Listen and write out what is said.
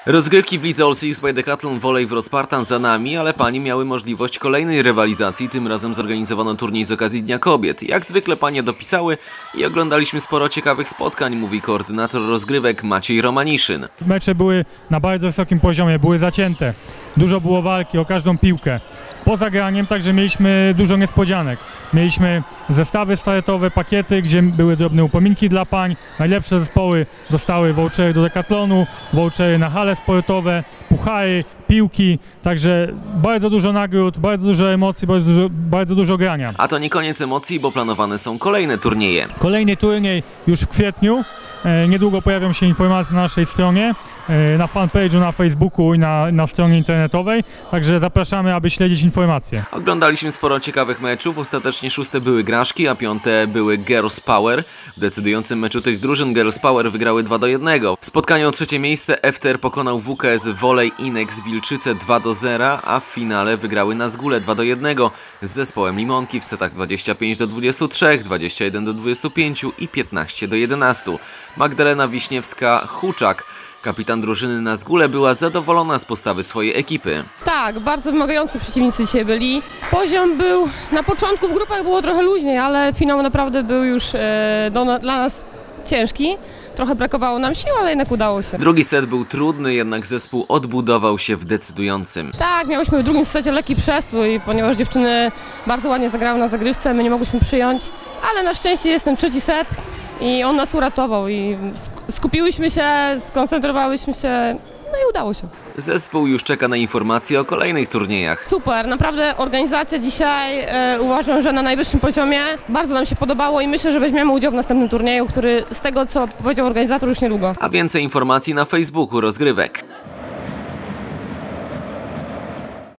Rozgrywki w lidze All Six by Decathlon Volley w Spartan za nami, ale panie miały możliwość kolejnej rywalizacji. Tym razem zorganizowano turniej z okazji Dnia Kobiet. Jak zwykle panie dopisały i oglądaliśmy sporo ciekawych spotkań, mówi koordynator rozgrywek Maciej Romaniszyn. Mecze były na bardzo wysokim poziomie, były zacięte. Dużo było walki o każdą piłkę. Poza graniem także mieliśmy dużo niespodzianek. Mieliśmy zestawy startowe, pakiety, gdzie były drobne upominki dla pań. Najlepsze zespoły dostały vouchery do Decathlonu, vouchery na hale sportowe, puchary, piłki. Także bardzo dużo nagród, bardzo dużo emocji, bardzo dużo grania. A to nie koniec emocji, bo planowane są kolejne turnieje. Kolejny turniej już w kwietniu. Niedługo pojawią się informacje na naszej stronie, na fanpage'u, na Facebooku i na stronie internetowej. Także zapraszamy, aby śledzić informacje. Oglądaliśmy sporo ciekawych meczów. Ostatecznie 6 były Graszki, a 5 były Girls Power. W decydującym meczu tych drużyn Girls Power wygrały 2-1. W spotkaniu o trzecie miejsce FTR pokonał WKS Volley Inex Wilczyce 2-0, a w finale wygrały Nazgule 2-1 z zespołem Limonki w setach 25-23, 21-25 i 15-11. Magdalena Wiśniewska-Huczak, kapitan drużyny Nazgule, była zadowolona z postawy swojej ekipy. Tak, bardzo wymagający przeciwnicy dzisiaj byli. Poziom był, na początku w grupach było trochę luźniej, ale finał naprawdę był już dla nas ciężki. Trochę brakowało nam sił, ale jednak udało się. Drugi set był trudny, jednak zespół odbudował się w decydującym. Tak, miałyśmy w drugim secie lekki przestój, ponieważ dziewczyny bardzo ładnie zagrały na zagrywce, my nie mogłyśmy przyjąć, ale na szczęście jest ten trzeci set i on nas uratował i skupiłyśmy się, skoncentrowałyśmy się, no i udało się. Zespół już czeka na informacje o kolejnych turniejach. Super, naprawdę organizacja dzisiaj uważam, że na najwyższym poziomie. Bardzo nam się podobało i myślę, że weźmiemy udział w następnym turnieju, który z tego co powiedział organizator już niedługo. A więcej informacji na Facebooku rozgrywek.